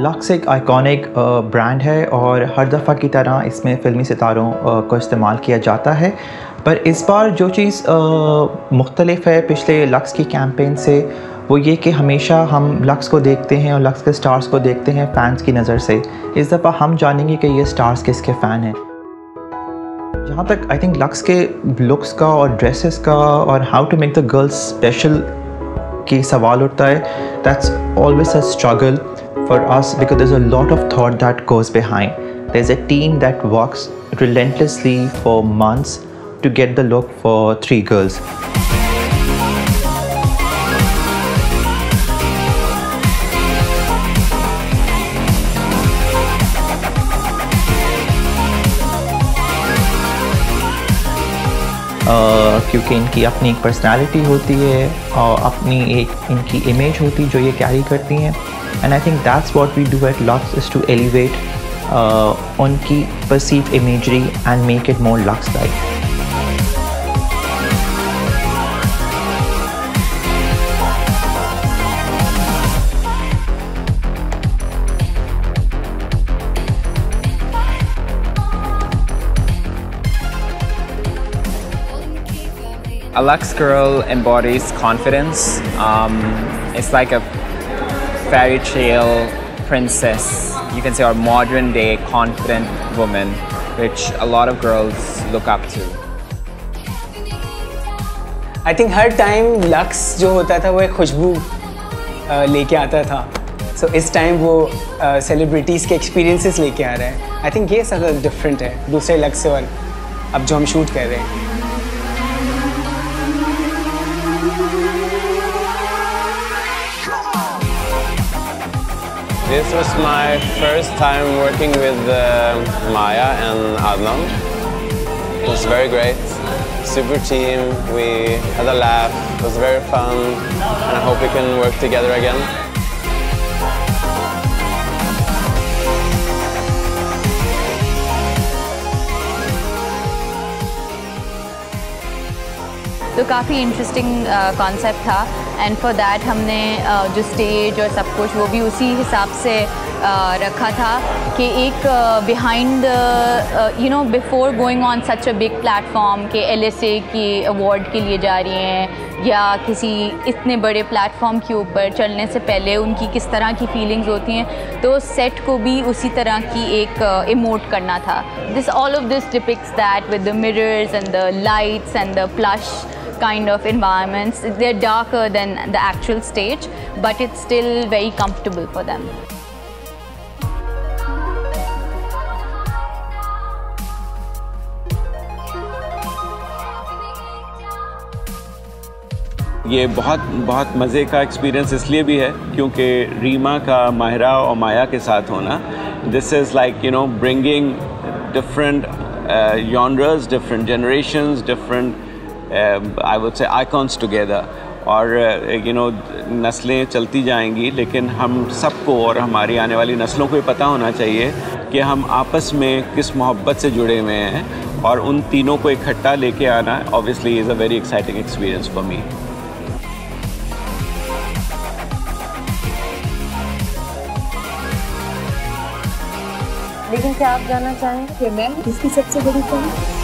Lux एक iconic brand है और हर दफ़ा की तरह इसमें फ़िल्मी सितारों को इस्तेमाल किया जाता है, पर इस बार जो चीज़ मुख्तलिफ है पिछले लक्स की कैंपेन से, वो ये कि हमेशा हम लक्स को देखते हैं और लक्स के स्टार्स को देखते हैं फ़ैन्स की नज़र से। इस दफ़ा हम जानेंगे कि ये स्टार्स किसके फ़ैन हैं। जहाँ तक आई थिंक लक्स के लुक्स का और ड्रेसेस का और how to make the girls special की सवाल उठता है, that's always a struggle for us because there's a lot of thought that goes behind. There's a team that works relentlessly for months to get the look for 3 girls. क्योंकि इनकी अपनी एक personality होती है और अपनी एक इनकी इमेज होती है जो ये कैरी करती हैं, and I think that's what we do at Lux is to elevate उनकी perceived imagery and make it more Lux-like. A Lux girl embodies confidence. It's like a fairy tale princess, you can say, or modern day confident woman, which a lot of girls look up to. I think हर time Lux जो होता था वो एक खुशबू लेके आता था, so इस टाइम वो सेलिब्रिटीज़ के एक्सपीरियंसेस लेके आ रहा है। I think ये ज़्यादा डिफरेंट है दूसरे लक्स से और अब जो हम शूट कर रहे हैं। This was my first time working with Maya and Adnan. It was very great. Super team. We had a laugh. It was very fun, and I hope we can work together again. तो काफ़ी interesting concept था, and for that हमने जो stage और सब कुछ वो भी उसी हिसाब से रखा था कि एक behind you know before going on such a big platform के LSA की अवार्ड के लिए जा रही हैं या किसी इतने बड़े प्लेटफॉर्म के ऊपर चलने से पहले उनकी किस तरह की फीलिंग्स होती हैं, तो सेट को भी उसी तरह की एक इमोट करना था। This all of this depicts that with the mirrors and the lights and the plush kind of environments. They're darker than the actual stage, but it's still very comfortable for them. ये बहुत मज़े का experience इसलिए भी है क्योंकि रीमा का माहिरा और माया के साथ होना, this is like bringing different genres, different generations, different I would say icons together. और नस्लें चलती जाएंगी, लेकिन हम सबको और हमारी आने वाली नस्लों को ये पता होना चाहिए कि हम आपस में किस मोहब्बत से जुड़े हुए हैं, और उन तीनों को इकट्ठा लेके आना obviously is a very exciting experience for me. लेकिन क्या आप जानना चाहेंगे कि मैं किसकी सबसे बड़ी फैन?